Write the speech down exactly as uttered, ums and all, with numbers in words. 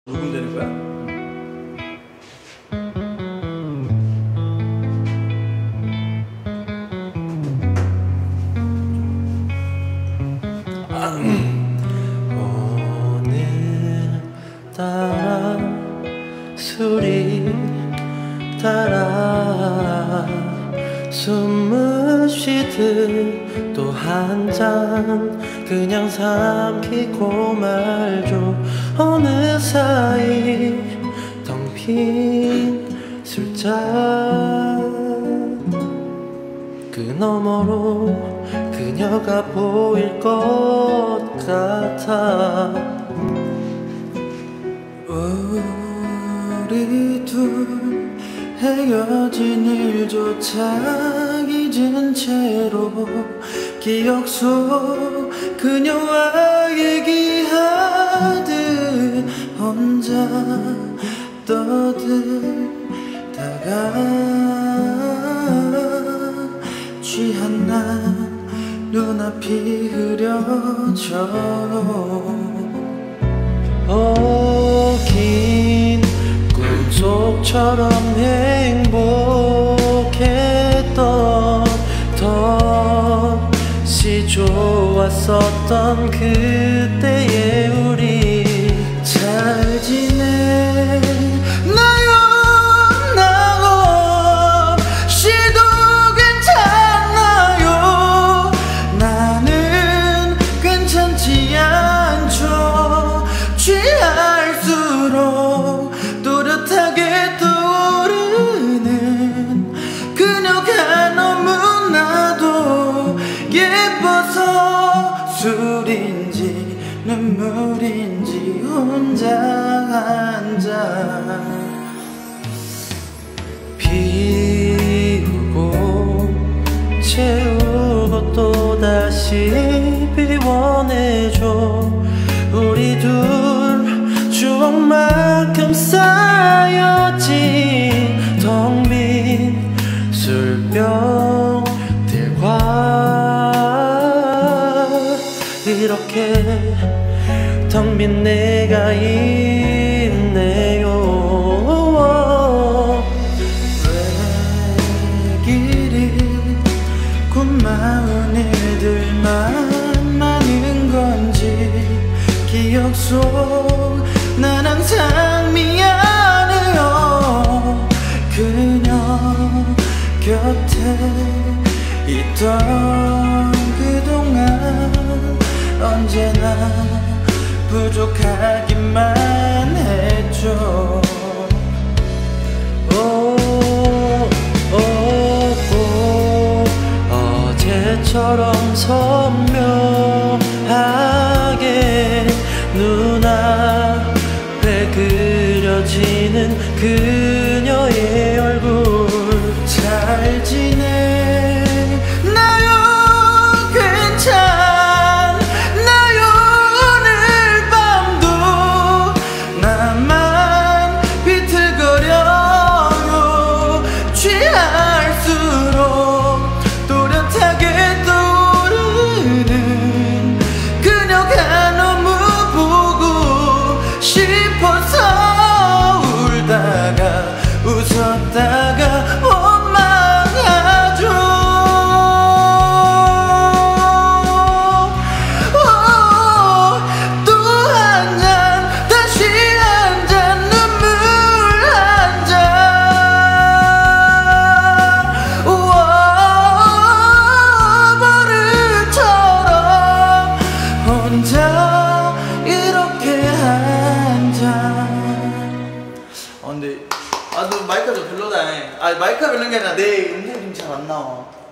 녹음 되는 거야? 아, 음. 오늘따라 술이 따라 숨을 쉬듯 또 한 잔 그냥 삼키고 말죠. 어느 사이 텅 빈 술잔 그 너머로 그녀가 보일 것 같아. 우리 둘 헤어진 일조차 잊은 채로 기억 속 그녀와 얘기하듯 혼자 떠들다가 취한 난 눈앞이 흐려져. 어, 긴 꿈속처럼 행복했던 더 좋았었던 그때의 우리 잘 지내나요? 나 없이도 괜찮나요? 나는 괜찮지 않죠. 취할수록 또렷하게 떠오르는 그녀가 너무나도 예뻐서 술인지 눈물인지 혼자 앉아 비우고 채우고 또다시 비워내줘. 우리 둘 추억만큼 쌓였지 텅 빈 술병들과 이렇게 텅 빈 내가 있네요. 왜 길이 고마운 일들만 많은 건지 기억 속 난 항상 미안해요. 그녀 곁에 있던 그동안 언제나 부족하기만 했죠. 오, 오, 오, 어제처럼 선명하게 눈앞에 그려지는 그녀의 얼굴 잘 지내나요? 괜찮 웃었다가 원망하죠. 또 한 잔 다시 한 잔 눈물 한 잔 버릇처럼 혼자 이렇게 한 잔. 아 근데 아 너 마이크가 좀 별로다. 아 마이크가 별로인 게 아니라 내 음색이 좀 잘 안 나와.